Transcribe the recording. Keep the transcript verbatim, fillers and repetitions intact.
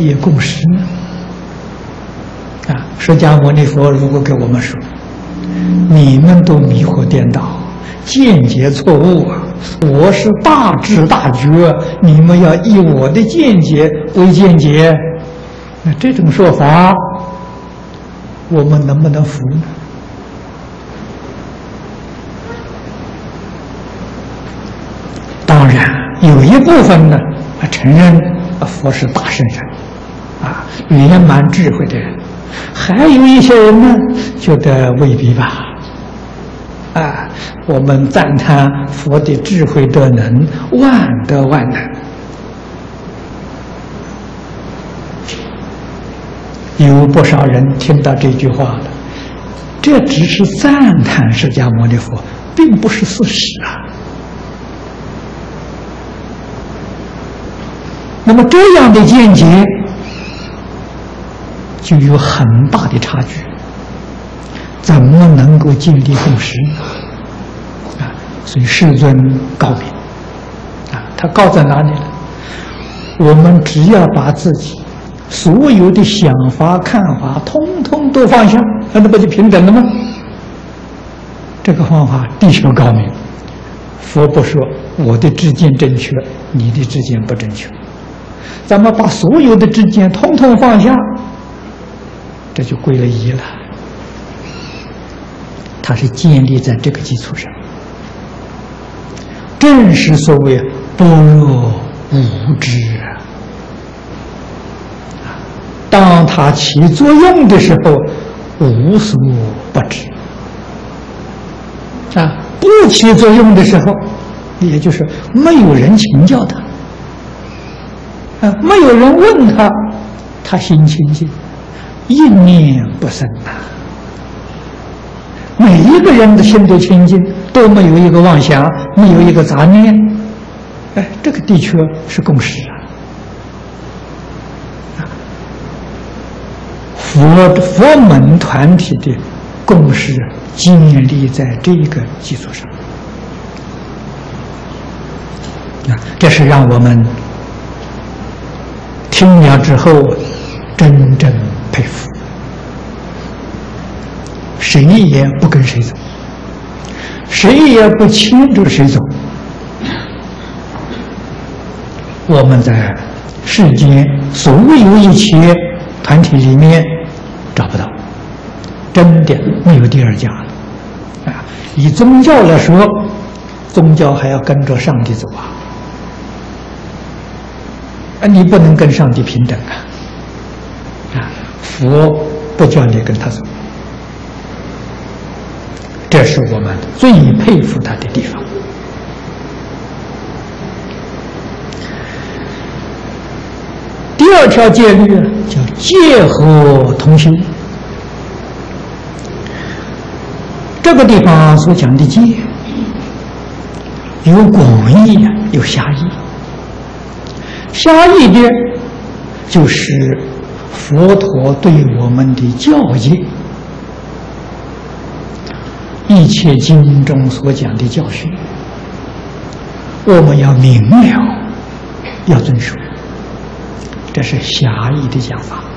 立共识呢？啊，释迦牟尼佛如果给我们说，你们都迷惑颠倒，见解错误啊！我是大智大觉，你们要以我的见解为见解，那这种说法，我们能不能服呢？当然，有一部分呢，承认佛是大圣人，啊，圆满智慧的人。还有一些人呢，觉得未必吧。啊，我们赞叹佛的智慧德能，万德万能。有不少人听到这句话了，这只是赞叹释迦牟尼佛，并不是事实啊。那么这样的见解就有很大的差距，怎么能够建立共识呢？啊，所以世尊告明，啊，他告在哪里呢？我们只要把自己所有的想法、看法，通通都放下，那不就平等了吗？这个方法的确高明。佛不说我的知见正确，你的知见不正确，咱们把所有的知见通通放下，这就归了一了。它是建立在这个基础上，正是所谓般若无知啊。当它起作用的时候，无所不知啊；不起作用的时候，也就是没有人请教他啊，没有人问他，他心清净，一念不生呐。每一个人的心都清净，都没有一个妄想，没有一个杂念，哎，这个的确是共识啊。佛佛门团体的共识建立在这个基础上啊，这是让我们听了之后真正佩服。谁也不跟谁走，谁也不牵着谁走。我们在世间所有一切团体里面找不到，真的没有第二家了啊！以宗教来说，宗教还要跟着上帝走啊！啊，你不能跟上帝平等啊！啊，佛不叫你跟他走。这是我们最佩服他的地方。第二条戒律叫戒和同修。这个地方所讲的戒，有广义，有狭义。狭义的，就是佛陀对我们的教诫。一切经中所讲的教训，我们要明了，要遵守，这是狭义的讲法。